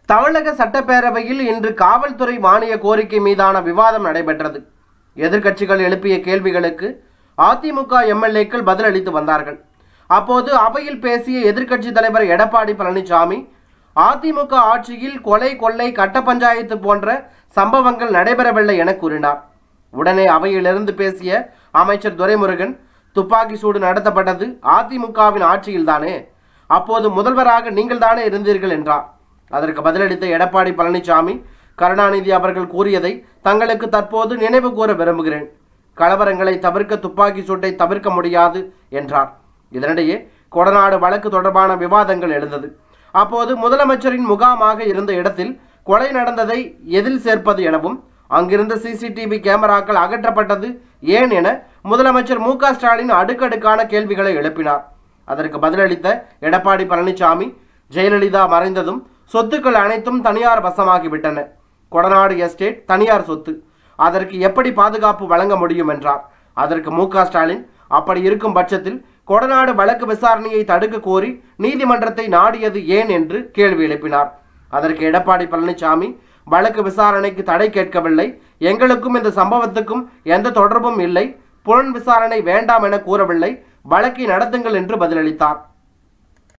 தமிழக சட்டப்பேரவையில் இன்று காவல்துறை மானிய கோரிக்கை மீதான விவாதம் நடைபெற்றது. எதிர்க்கட்சிகள் எழுப்பிய கேள்விகளுக்கு அதிமுக எம்எல்ஏக்கள் பதிலளித்து வந்தார்கள். அப்போது அவையில் பேசிய எதிர்க்கட்சி தலைவர் எடப்பாடி பழனிசாமி, அதிமுக ஆட்சியில் கொலை, கொள்ளை, கட்ட பஞ்சாயத்து போன்ற சம்பவங்கள் நடைபெறவில்லை என கூறினார். உடனே அவையிலிருந்து பேசிய அமைச்சர் துரைமுருகன், துப்பாக்கி சூடு நடத்தப்பட்டது அதிமுகவின் ஆட்சியில்தானே, அப்போது முதல்வராக நீங்கள் தானே இருந்தீர்கள் என்றார். அதற்கு பதிலளித்த எடப்பாடி பழனிசாமி, கருணாநிதி அவர்கள் கூறியதை தங்களுக்கு தற்போது நினைவு கூற விரும்புகிறேன். கலவரங்களை தவிர்க்க துப்பாக்கி சூட்டை தவிர்க்க முடியாது என்றார். இதனிடையே கொடநாடு வழக்கு தொடர்பான விவாதங்கள் எழுந்தது. அப்போது முதலமைச்சரின் முகாமாக இருந்த இடத்தில் கொலை நடந்ததை எதில் சேர்ப்பது எனவும், அங்கிருந்த சிசிடிவி கேமராக்கள் அகற்றப்பட்டது ஏன் என முதலமைச்சர் மு க ஸ்டாலின் அடுக்கடுக்கான கேள்விகளை எழுப்பினார். அதற்கு பதிலளித்த எடப்பாடி பழனிசாமி, ஜெயலலிதா மறைந்ததும் சொத்துக்கள் அனைத்தும் தனியார் வசமாகிவிட்டன. கொடநாடு எஸ்டேட் தனியார் சொத்து, அதற்கு எப்படி பாதுகாப்பு வழங்க முடியும் என்றார். அதற்கு மு க ஸ்டாலின், அப்படி இருக்கும் பட்சத்தில் கொடநாடு வழக்கு விசாரணையை தடுக்க கோரி நீதிமன்றத்தை நாடியது ஏன் என்று கேள்வி எழுப்பினார். அதற்கு எடப்பாடி பழனிசாமி, வழக்கு விசாரணைக்கு தடை கேட்கவில்லை, எங்களுக்கும் இந்த சம்பவத்துக்கும் எந்த தொடர்பும் இல்லை, புலன் விசாரணை வேண்டாம் என கூறவில்லை, வழக்கை நடத்துங்கள் என்று பதிலளித்தார்.